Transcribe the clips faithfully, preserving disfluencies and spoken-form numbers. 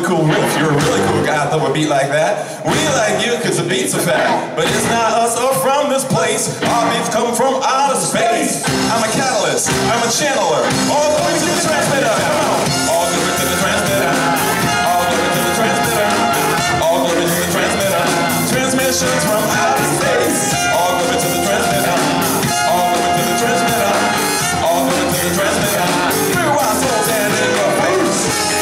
really cool riff. You're a really cool guy with a beat like that. We like you because the beats are fat. But it's not us or from this place. Our beats come from outer space. I'm a catalyst, I'm a channeler. All the way to the transmitter. Come on. All the way to the transmitter. All the way to the transmitter. All the way to the transmitter. Transmissions from outer space. All the way to the transmitter. All the way to the transmitter. All the way to the transmitter. Through our souls and in your face.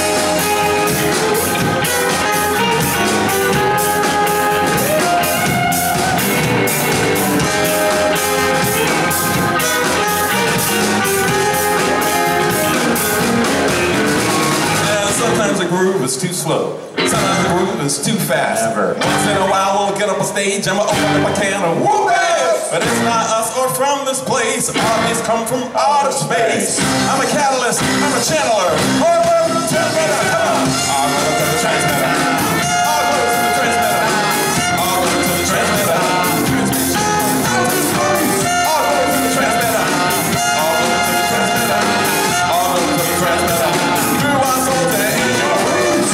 Sometimes the groove is too slow. Sometimes the groove is too fast. Never. Once in a while we'll get up a stage and we'll open up a can of whoop-ass. But it's not us or from this place. Our beats come from outer space. I'm a catalyst, I'm a channeler. All the way to the transmitter. Come on. All the way to the transmitter. All the way to the transmitter. All the way to the transmitter. All the way to the transmitter. All the way to the transmitter. All the way to the transmitter. Through our souls and in your roots.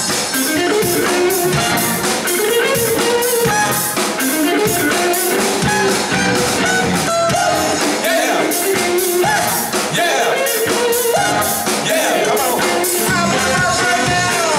Yeah. Yeah. Yeah, come on. I'm out right now.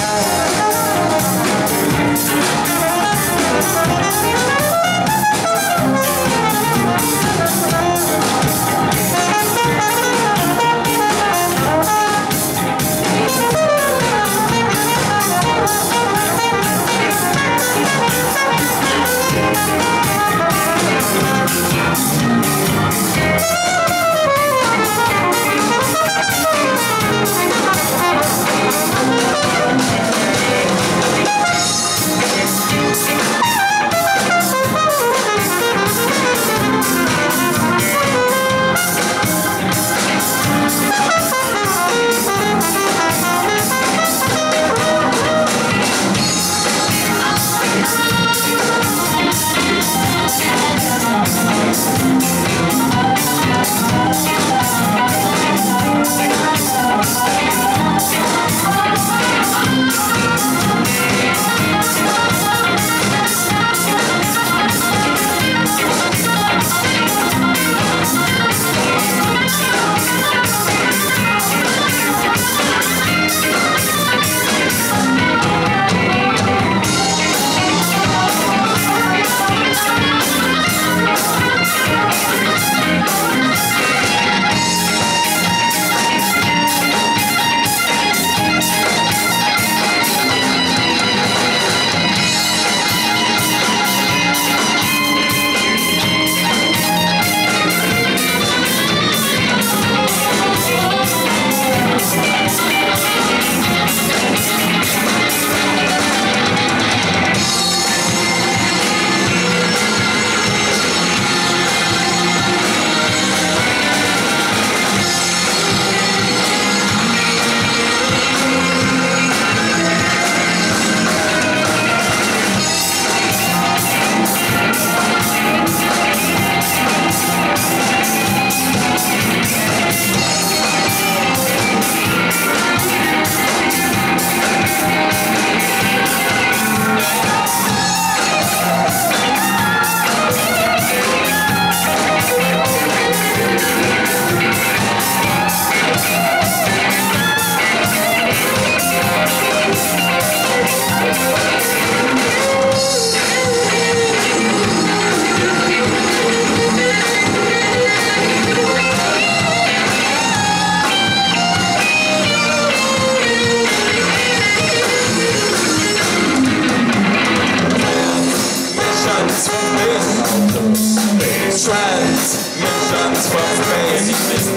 Transmissions from space.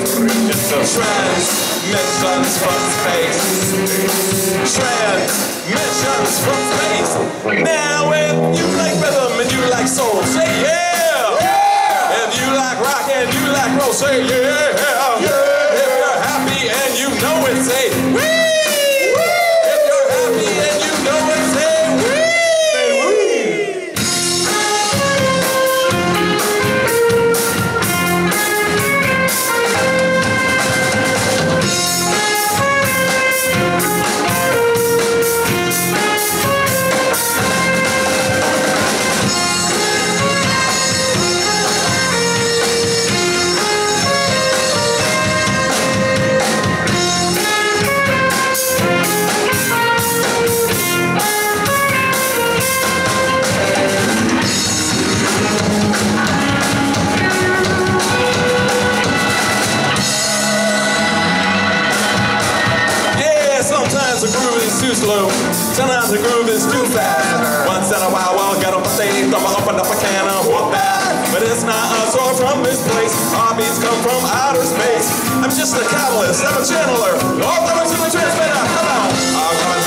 Transmissions from space. Transmissions from space. Now if you like rhythm and you like soul, say yeah. Yeah. If you like rock and you like roll, say yeah. Yeah. If you're happy and you know it, say wee. If you're happy and you know it, say wee. groove is too slow. Sometimes the groove is too fast. Once in a while, we'll get up a stage, I'ma open up a can of whoop that. But it's not us or from this place. Our beats come from outer space. I'm just a catalyst, I'm a channeler. All coming to the transmitter. Come on.